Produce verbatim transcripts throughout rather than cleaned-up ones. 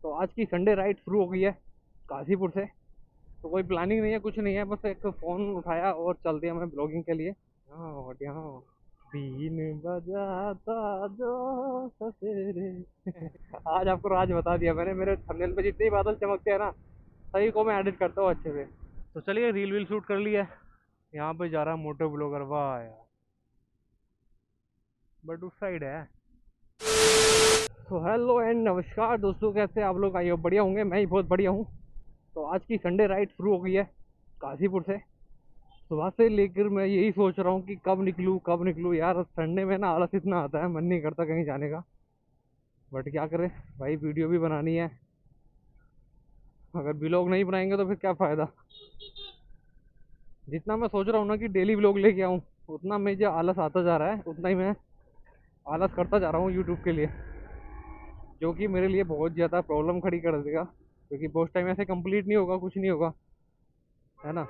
तो आज की संडे राइड शुरू हो गई है गाजीपुर से। तो कोई प्लानिंग नहीं है, कुछ नहीं है, बस एक फ़ोन उठाया और चल दिया मैं ब्लॉगिंग के लिए। यहाँ यहाँ बीन बजाता जो सवेरे आज आपको राज बता दिया मैंने। मेरे थंबनेल पे जितने ही बादल चमकते हैं ना, सभी को मैं एडिट करता हूँ अच्छे से। तो चलिए रील वील शूट कर लिया। यहाँ पे जा रहा है मोटो ब्लॉगर, वाह यार, बट उस साइड है। तो हेलो एंड नमस्कार दोस्तों, कैसे आप लोग? आइए बढ़िया होंगे, मैं ही बहुत बढ़िया हूँ। तो आज की संडे राइड शुरू हो गई है गाजीपुर से। सुबह से लेकर मैं यही सोच रहा हूँ कि कब निकलूँ कब निकलूँ यार। संडे में ना आलस इतना आता है, मन नहीं करता कहीं जाने का, बट क्या करें भाई, वीडियो भी बनानी है। अगर व्लॉग नहीं बनाएंगे तो फिर क्या फ़ायदा। जितना मैं सोच रहा हूँ ना कि डेली व्लॉग लेके आऊँ, उतना मुझे आलस आता जा रहा है, उतना ही मैं आलस करता जा रहा हूँ यूट्यूब के लिए, जो कि मेरे लिए बहुत ज़्यादा प्रॉब्लम खड़ी कर देगा। क्योंकि बहुत टाइम ऐसे कंप्लीट नहीं होगा, कुछ नहीं होगा, है ना।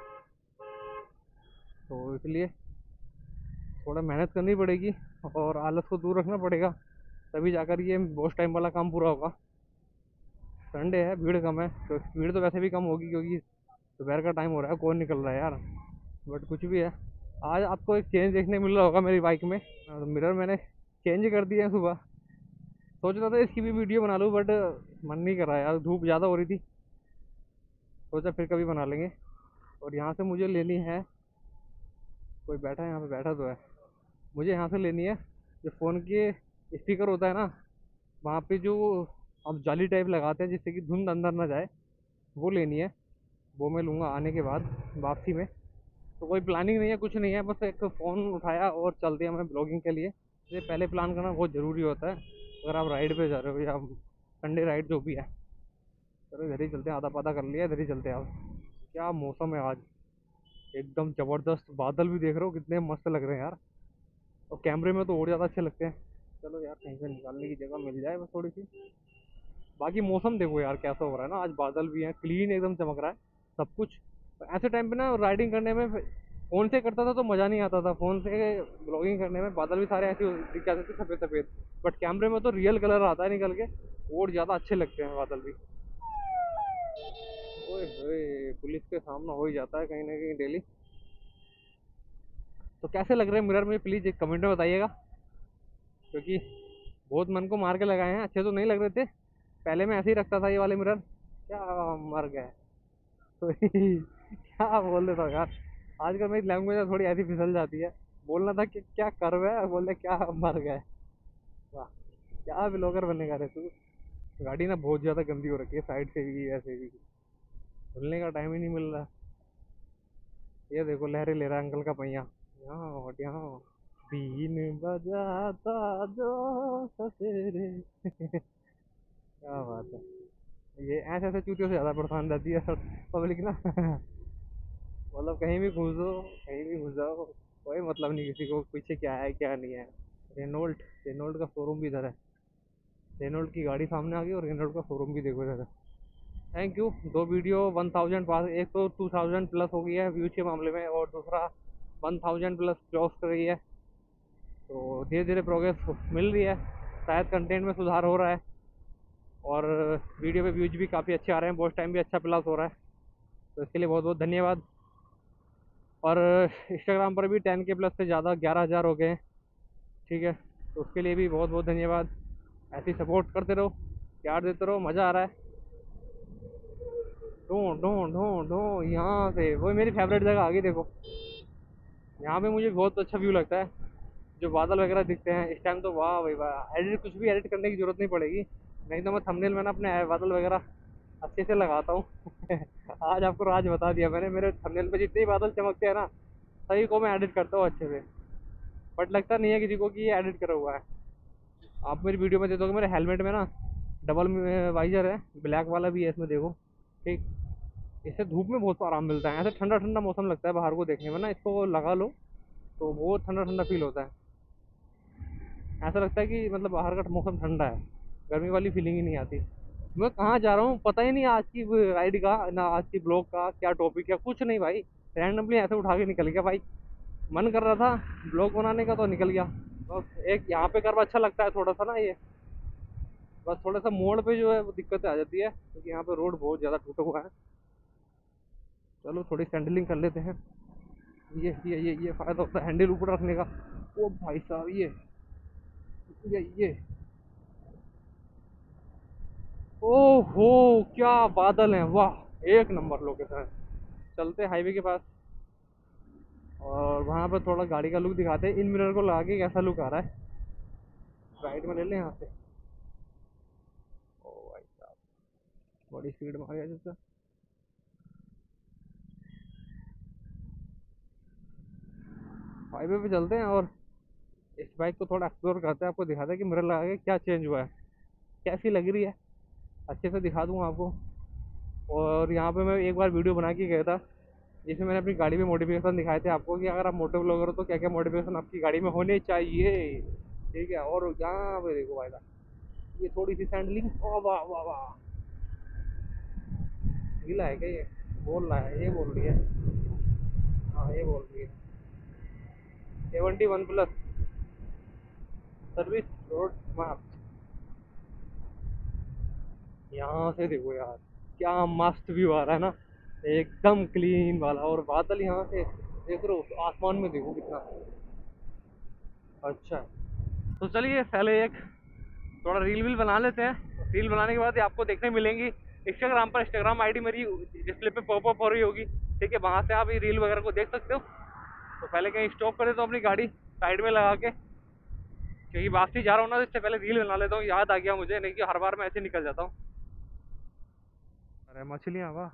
तो इसलिए थोड़ा मेहनत करनी पड़ेगी और आलस को दूर रखना पड़ेगा, तभी जाकर ये बहुत टाइम वाला काम पूरा होगा। संडे है, भीड़ कम है, तो भीड़ तो वैसे भी कम होगी क्योंकि दोपहर का टाइम हो रहा है, कौन निकल रहा है यार। बट कुछ भी है, आज आपको एक चेंज देखने मिल रहा होगा मेरी बाइक में। तो मिरर मैंने चेंज कर दिया है सुबह। सोच रहा था इसकी भी वीडियो बना लूँ, बट मन नहीं कर रहा यार, धूप ज़्यादा हो रही थी। सोचा फिर कभी बना लेंगे। और यहाँ से मुझे लेनी है, कोई बैठा है यहाँ पे, बैठा तो है। मुझे यहाँ से लेनी है जो फ़ोन के स्पीकर होता है ना, वहाँ पे जो अब जाली टाइप लगाते हैं जिससे कि धुंध अंदर ना जाए, वो लेनी है। वो मैं लूँगा आने के बाद, वापसी में। तो कोई प्लानिंग नहीं है, कुछ नहीं है, बस एक फ़ोन उठाया और चल दिया मैं ब्लॉगिंग के लिए। ये पहले प्लान करना बहुत ज़रूरी होता है अगर आप राइड पे जा रहे हो या संडे राइड जो भी है। चलो इधर ही चलते हैं, आधा पादा कर लिया, इधर ही चलते हैं। आप क्या मौसम है आज, एकदम ज़बरदस्त। बादल भी देख रहे हो कितने मस्त लग रहे हैं यार, और कैमरे में तो और ज़्यादा अच्छे लगते हैं। चलो यार कहीं से निकालने की जगह मिल जाए बस थोड़ी सी। बाकी मौसम देखो यार कैसा हो रहा है ना, आज बादल भी हैं, क्लीन एकदम चमक रहा है सब कुछ। ऐसे टाइम पे ना राइडिंग करने में फ़ोन से करता था तो मज़ा नहीं आता था। फ़ोन से ब्लॉगिंग करने में बादल भी सारे ऐसे दिख जाते थे सफ़ेद सफ़ेद, बट कैमरे में तो रियल कलर आता है निकल के, और ज़्यादा अच्छे लगते हैं बादल भी। ओए होए, पुलिस के सामना हो ही जाता है कहीं ना कहीं डेली। तो कैसे लग रहे हैं मिरर में, प्लीज़ एक कमेंट में बताइएगा, क्योंकि बहुत मन को मार के लगाए हैं, अच्छे तो नहीं लग रहे थे। पहले मैं ऐसे ही रखता था ये वाले मिरर, क्या मर गए तो क्या बोल देता हूँ यार, आजकल मेरी लैंग्वेज थोड़ी ऐसी फिसल जाती है। बोलना था कि क्या कर रहे हैं, बोले क्या मर गए। वाह, क्या ब्लॉगर बनेगा रे तू। गाड़ी ना बहुत ज़्यादा गंदी हो रखी है, साइड से भी ऐसे भी, धुलने का टाइम ही नहीं मिल रहा। ये देखो लहरे ले रहा है अंकल का पहिया। यहाँ और यहाँ बीन बजाता जो सवेरे क्या बात है। ये ऐसे ऐसे चूतियों से ज़्यादा परेशान रहती है सर पब्लिक ना मतलब कहीं भी घुस दो, कहीं भी घुस जाओ, कोई मतलब नहीं किसी को पीछे क्या है क्या नहीं है। रेनॉल्ट, रेनॉल्ट का शोरूम भी इधर है। रेनॉल्ट की गाड़ी सामने आ गई और रेनॉल्ट का शोरूम भी देखो इधर है। Thank you. दो वीडियो वन थाउजेंड पास, एक तो टू थाउजेंड प्लस हो गई है व्यूज के मामले में, और दूसरा वन थाउजेंड प्लस क्रॉस कर रही है। तो धीरे धीरे प्रोग्रेस मिल रही है, शायद कंटेंट में सुधार हो रहा है, और वीडियो पे व्यूज भी काफ़ी अच्छे आ रहे हैं, वॉच टाइम भी अच्छा प्लस हो रहा है। तो इसके लिए बहुत बहुत धन्यवाद। और इंस्टाग्राम पर भी टेन के प्लस से ज़्यादा ग्यारह हज़ार हो गए हैं, ठीक है। तो उसके लिए भी बहुत बहुत धन्यवाद। ऐसे ही सपोर्ट करते रहो, प्यार देते रहो, मज़ा आ रहा है। ढूँ ढूँ ढूँ ढूँ यहाँ से वो मेरी फेवरेट जगह आ गई देखो। यहाँ पे मुझे बहुत अच्छा व्यू लगता है, जो बादल वगैरह दिखते हैं इस टाइम, तो वाह भाई वाह। एडिट कुछ भी एडिट करने की ज़रूरत नहीं पड़ेगी, नहीं तो मैं थंबनेल में ना अपने बादल वगैरह अच्छे से लगाता हूँ आज आपको राज बता दिया मैंने, मेरे थंबनेल पे जितने भी बादल चमकते हैं ना, सभी को मैं एडिट करता हूँ अच्छे से। बट लगता नहीं है किसी को कि ये एडिट करा हुआ है। आप मेरी वीडियो में देखोगे मेरे हेलमेट में ना डबल वाइजर है, ब्लैक वाला भी है इसमें देखो, ठीक। इससे धूप में बहुत आराम मिलता है, ऐसे ठंडा ठंडा मौसम लगता है बाहर को देखने में ना, इसको लगा लो तो बहुत ठंडा ठंडा फील होता है। ऐसा लगता है कि मतलब बाहर का मौसम ठंडा है, गर्मी वाली फीलिंग ही नहीं आती। मैं कहाँ जा रहा हूँ पता ही नहीं, आज की राइड का ना आज की ब्लॉग का क्या टॉपिक है, कुछ नहीं भाई, रैंडमली ऐसे उठा के निकल गया भाई। मन कर रहा था ब्लॉग बनाने का तो निकल गया। बस एक यहाँ पे करवा अच्छा लगता है थोड़ा सा ना ये, बस थोड़ा सा मोड़ पे जो है वो दिक्कतें आ जाती है क्योंकि यहाँ पे रोड बहुत ज़्यादा टूटा हुआ है। चलो थोड़ी सैंडलिंग कर लेते हैं। ये ये ये ये फ़ायदा होता है हैंडल ऊपर रखने का। ओ भाई साहब, ये ये ये ओहो, क्या बादल हैं, वाह एक नंबर लोकेशन है। चलते हाईवे के पास और वहाँ पर थोड़ा गाड़ी का लुक दिखाते हैं। इन मिरर को लगा के कैसा लुक आ रहा है। राइट में ले लें यहाँ से। ओ भाई साहब, बड़ी स्पीड में आ गया जैसा। हाईवे पे चलते हैं और इस बाइक को थोड़ा एक्सप्लोर करते हैं, आपको दिखाते हैं कि मिरर लगा के क्या चेंज हुआ है, कैसी लग रही है, अच्छे से दिखा दूंगा आपको। और यहाँ पे मैं एक बार वीडियो बना के गया था जिसमें मैंने अपनी गाड़ी में मॉडिफिकेशन दिखाए थे आपको कि अगर आप मोटो ब्लॉगर हो तो क्या क्या मॉडिफिकेशन आपकी गाड़ी में होने चाहिए। ठीक है, और यहाँ पे देखो भाई साहब, ये थोड़ी सी सैंडलिंग, ओ वाह वाह वाह, गीला है क्या ये? बोल रहा है, ये बोल रही है। हाँ ये बोल रही है। Seventy one plus service road map. यहाँ से देखो यार, क्या मस्त व्यू आ रहा है ना, एकदम क्लीन वाला। और बादल यहाँ से देख रहे हो तो आसमान में देखो कितना अच्छा है। तो चलिए पहले एक थोड़ा रील वील बना लेते हैं। रील बनाने के बाद ये आपको देखने मिलेंगी इंस्टाग्राम पर। इंस्टाग्राम आईडी मेरी डिस्प्ले पे पॉपअप हो रही होगी, ठीक है, वहाँ से आप ये रील वगैरह को देख सकते हो। तो पहले कहीं स्टॉप कर देता हूँ अपनी गाड़ी साइड में लगा के, क्योंकि वापसी जा रहा हूँ ना, तो इससे पहले रील बना लेता हूँ। याद आ गया मुझे, नहीं कि हर बार मैं ऐसे निकल जाता हूँ। अरे मछलियाँ, वाह,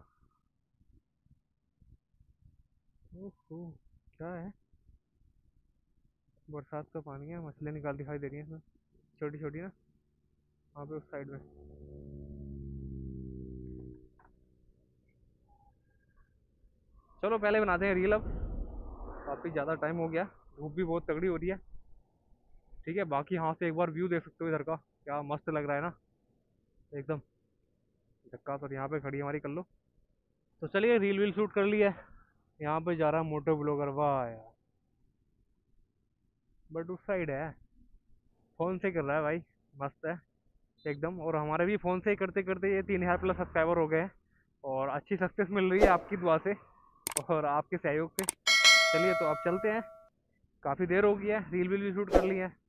ओहो, क्या है, बरसात का पानी है, मछलियाँ निकाल दिखाई दे रही हैं इसमें, छोटी छोटी ना, वहाँ पे उस साइड में। चलो पहले बनाते हैं रील अब, काफ़ी ज़्यादा टाइम हो गया, धूप भी बहुत तगड़ी हो रही है। ठीक है, बाकी यहाँ से एक बार व्यू देख सकते हो इधर का, क्या मस्त लग रहा है ना, एकदम झक्कास। और यहाँ पे खड़ी हमारी कर लो। तो चलिए रील वील शूट कर लिया है। यहाँ पे जा रहा है मोटो ब्लॉगर, वाह यार, बट उस साइड है, फ़ोन से कर रहा है भाई, मस्त है एकदम। और हमारे भी फ़ोन से ही करते करते ये तीन हज़ार प्लस सब्सक्राइबर हो गए हैं और अच्छी सक्सेस मिल रही है आपकी दुआ से और आपके सहयोग से। चलिए तो अब चलते हैं, काफ़ी देर हो गई है, रील वील भी शूट कर ली है।